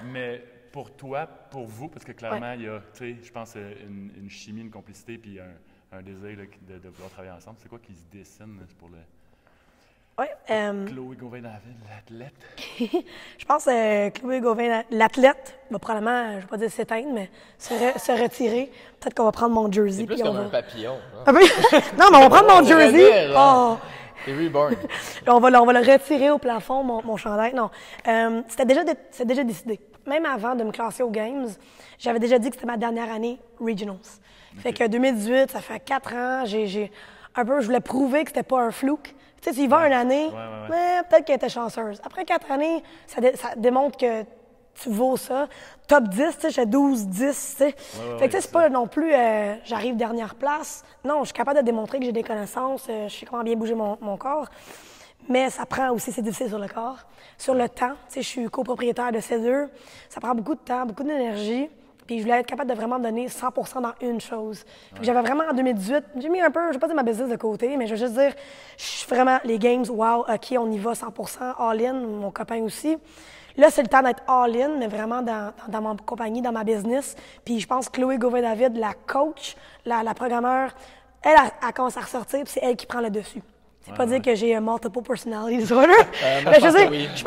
Mais pour toi, pour vous, parce que clairement, il y a, tu sais, je pense, une chimie, une complicité, puis un désir là, de vouloir travailler ensemble. C'est quoi qui se dessine là, pour le Oui. Chloé Gauvin-David, l'athlète? Je pense que Chloé Gauvin, l'athlète, va probablement, je ne vais pas dire s'éteindre, mais se retirer. Peut-être qu'on va prendre mon jersey. C'est plus puis comme on un va... papillon. Hein? Ah oui? Non, mais on va prendre mon jersey. Oh. C'est reborn. On va le retirer au plafond, mon chandail. Non. C'était déjà décidé. Même avant de me classer aux Games, j'avais déjà dit que c'était ma dernière année Regionals. Fait que 2018, ça fait 4 ans, je voulais prouver que c'était pas un flouk. Tu sais, tu y vas une année, mais peut-être qu'elle était chanceuse. Après 4 années, ça démontre que tu vaux ça. Top 10, tu sais, j'ai 12, 10, tu sais. Fait que c'est pas non plus, j'arrive dernière place. Non, je suis capable de démontrer que j'ai des connaissances, je sais comment bien bouger mon corps. Mais ça prend aussi, c'est difficile sur le corps. Sur le temps, tu sais, je suis copropriétaire de C2. Ça prend beaucoup de temps, beaucoup d'énergie. Puis je voulais être capable de vraiment donner 100% dans une chose. J'avais vraiment, en 2018, j'ai mis un peu, je ne vais pas dire ma business de côté, mais je veux juste dire, je suis vraiment, les games, wow, OK, on y va 100%, all-in, mon copain aussi. Là, c'est le temps d'être all-in, mais vraiment dans ma compagnie, dans ma business. Puis je pense que Chloé Gauvin-David, la coach, la programmeur, elle a commencé à ressortir, puis c'est elle qui prend le dessus. C'est pas dire que j'ai un multiple personality disorder. Mais je sais, je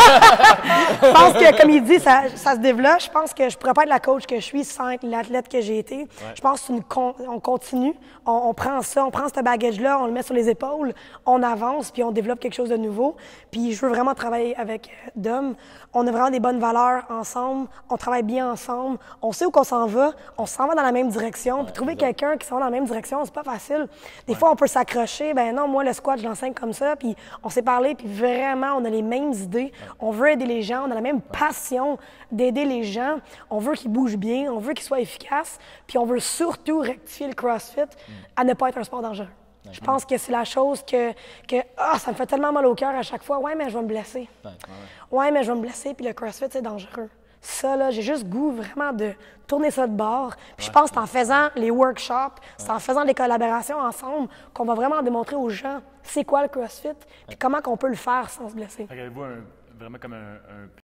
pense que, comme il dit, ça se développe. Je pense que je pourrais pas être la coach que je suis sans être l'athlète que j'ai été. Je pense qu'on continue, on prend ça, on prend ce baggage-là, on le met sur les épaules, on avance, puis on développe quelque chose de nouveau. Puis je veux vraiment travailler avec Dom. On a vraiment des bonnes valeurs ensemble, on travaille bien ensemble, on sait où qu'on s'en va dans la même direction. Puis trouver quelqu'un qui s'en va dans la même direction, c'est pas facile. Des fois, on peut s'accrocher. Ben non, moi, le squat, je l'enseigne comme ça, puis on s'est parlé, puis vraiment, on a les mêmes idées. On veut aider les gens, on a la même passion d'aider les gens. On veut qu'ils bougent bien, on veut qu'ils soient efficaces, puis on veut surtout rectifier le CrossFit à ne pas être un sport dangereux. Je pense que c'est la chose que ça me fait tellement mal au cœur à chaque fois. Ouais, mais je vais me blesser. Ouais, mais je vais me blesser, puis le CrossFit, c'est dangereux. Ça, là, j'ai juste goût vraiment de tourner ça de bord. Puis je pense que c'est en faisant les workshops, c'est en faisant des collaborations ensemble qu'on va vraiment démontrer aux gens c'est quoi le CrossFit, puis comment qu'on peut le faire sans se blesser. Avez-vous vraiment comme un